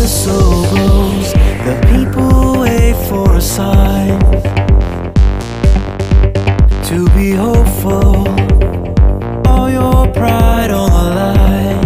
whistle blows, the people wait for a sign to be hopeful. All your pride on the line.